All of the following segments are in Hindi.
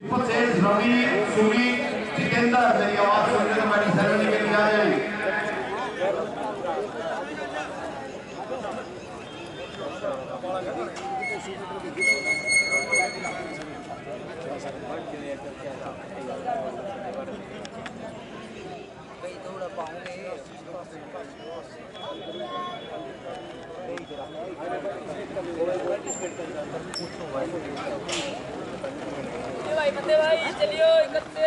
रवि सुमी सिकंदर मेरी आवाज सुनने तो हमारी सेरेमनी के लिए आ जाए। फतेह भाई चलियो इधर से।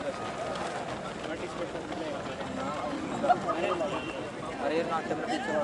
अरे नाटक में पीछे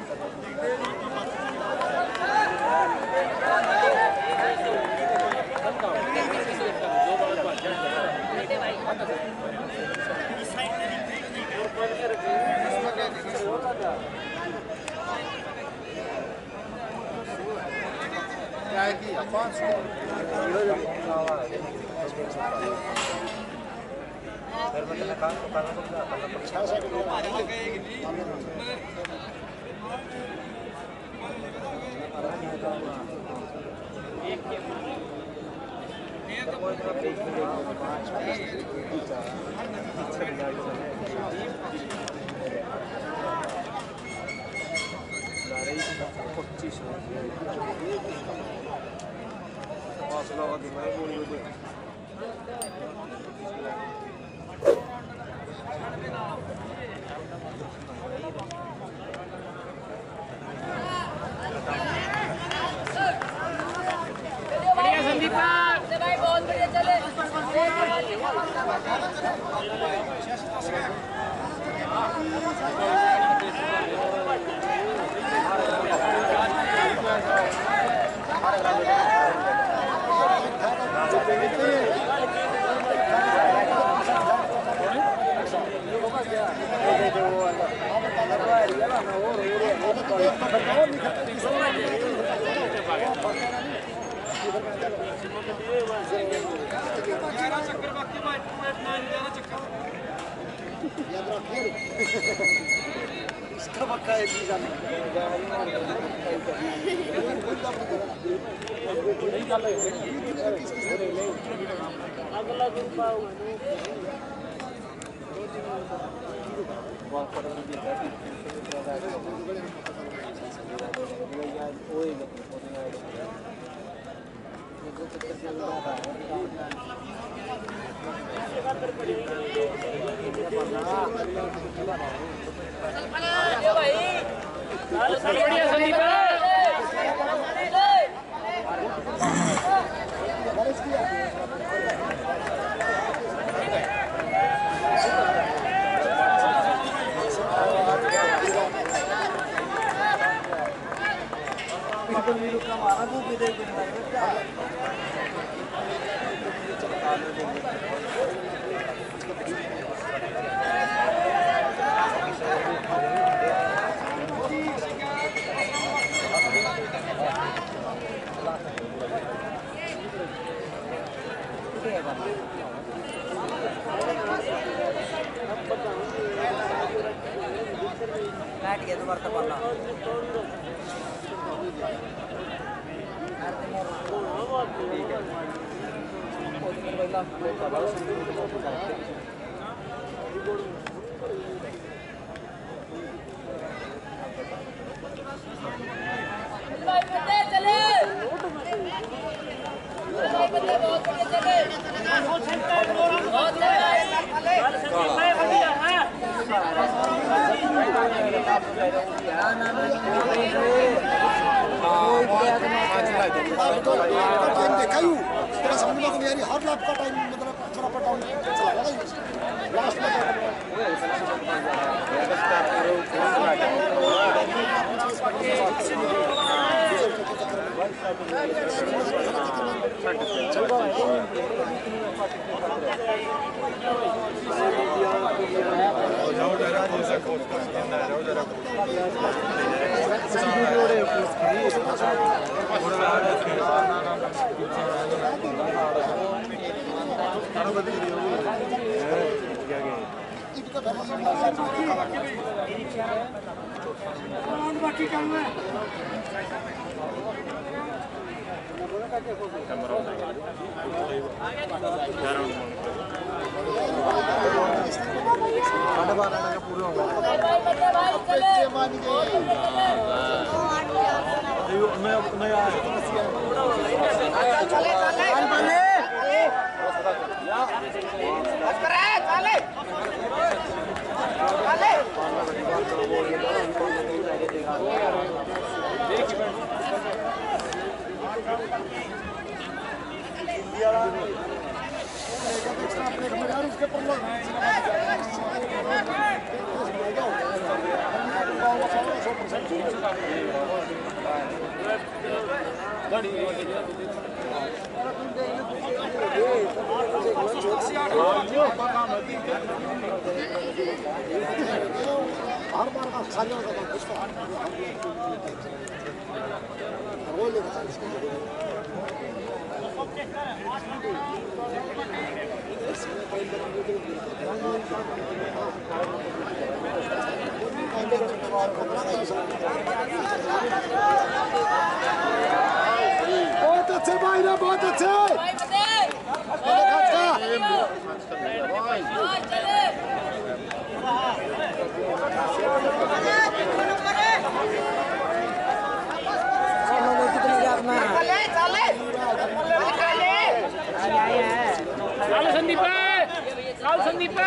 इसका पक्का है कि जाने अगला दिन पाऊंगा Claro. बहुत अच्छे भाई ना, बहुत अच्छे। संदीप संदीप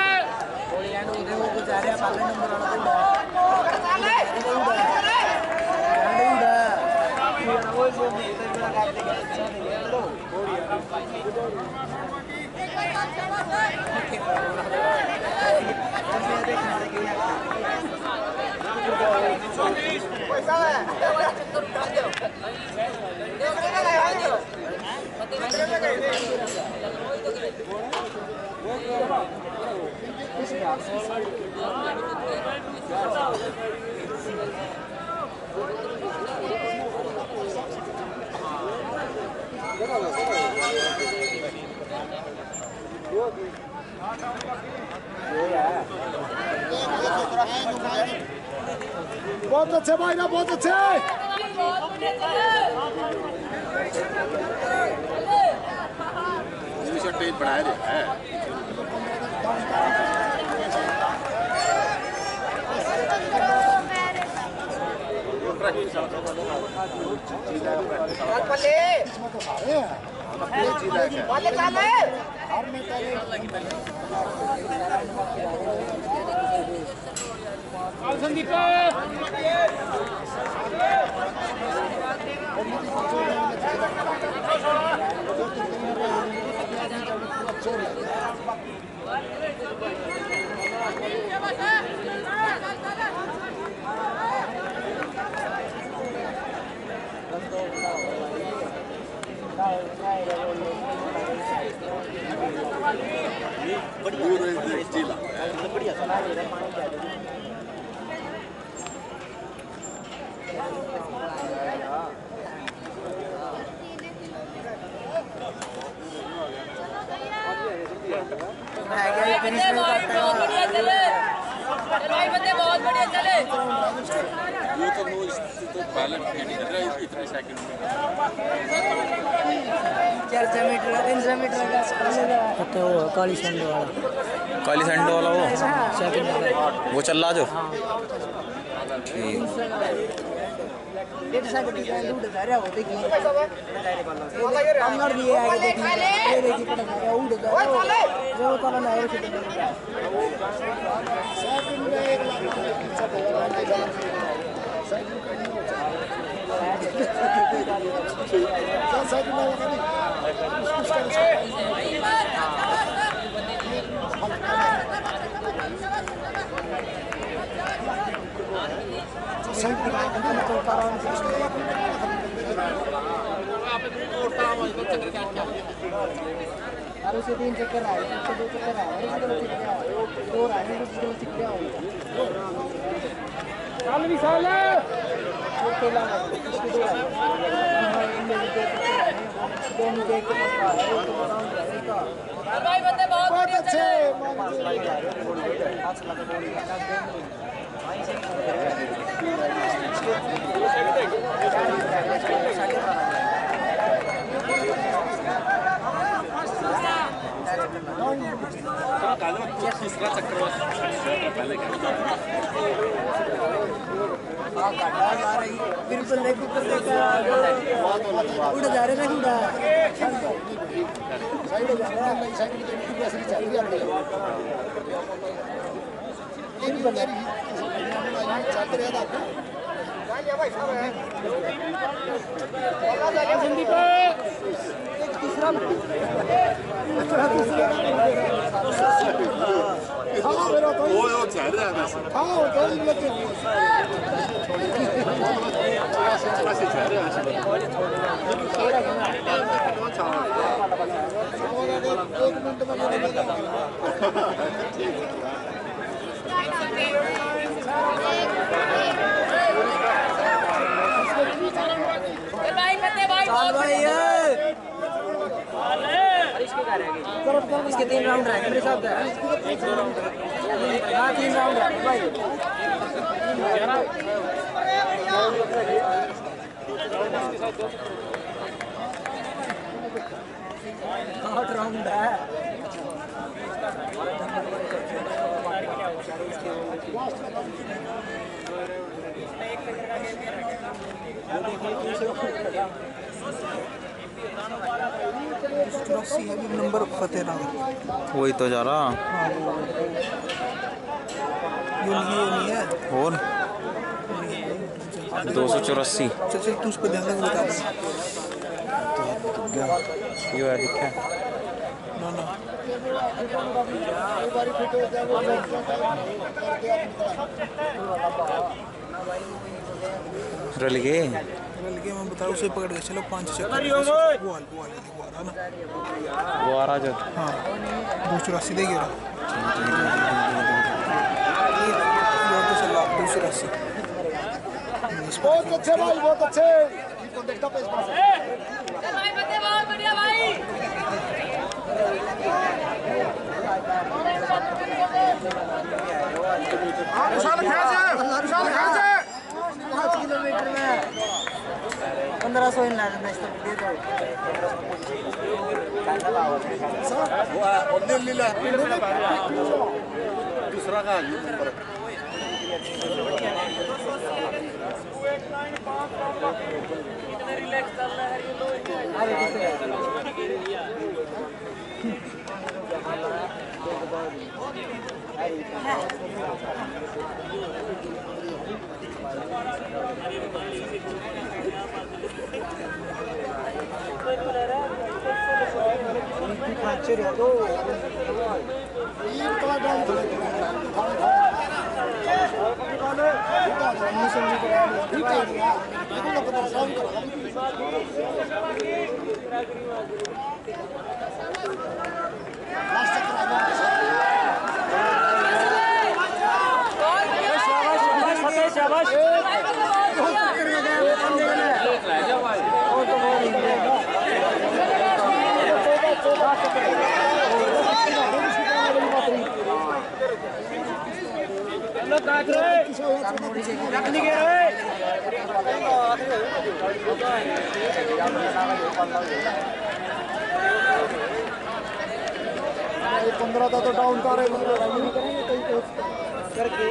बहुत अच्छे भाई ना, बहुत अच्छे। बनाए थे संदीप बहुत बढ़िया चले। वो तो बैलेंस नहीं कर रहा है इतने सेकंड में। 400 मीटर 300 मीटर तो काली संडे वाला वो सेकंड वो चल रहा जो ठीक 1.5 सेकंड की लूट जा रहा हो देखिए अंदर दिए आगे देखिए ये देखिए पता जा रहा उड़ जा रहा जो तो ना है सेकंड में 1 लाख अरे से 3 चक्कर आए, से 2 चक्कर आए, दो आए, दो चक्कर आए। साल भी साल है। वो खेला है, इसके 2 आए। दोनों देख के मत आए, वो तो बनाऊं रहेगा। भाई बंदे बहुत अच्छे। तीसरा चक्कर पहले बिल्कुल नहीं कुकर देखा उड़ जा रहे नहीं उड़ा साइड हो जा रहा है साइड की ऐसे चल रही है बिल्कुल चल रहा था भाई साहब जिंदगी पे एक तीसरा हाँ मेरा तो वो चल रहा है वैसे हाँ तो लगे वैसे चल रहा है एक मिनट में इसके 3 राउंड रहे मेरे साथ हाँ 3 राउंड रहे भाई 8 राउंड है नंबर फतेह नगर वही तो जा रहा ये नहीं है और 284 चल तू उस पर ध्यान रख बता ये है लिखा है ना ना रल गए मैं बता उसे पकड़ के चलो 5 चक्कर वो है ना वो आ रहा जो हाँ 284 देगी 284 बहुत अच्छे भाई बहुत अच्छे देखता पे बढ़िया भाई विशाल खींच 5 किलोमीटर में 1500 इन लाना दे दो वो लीला दूसरा का कितने रिलैक्स चल रहा है ये लोग पंद्रह था तो डाउन कर करेंगे करके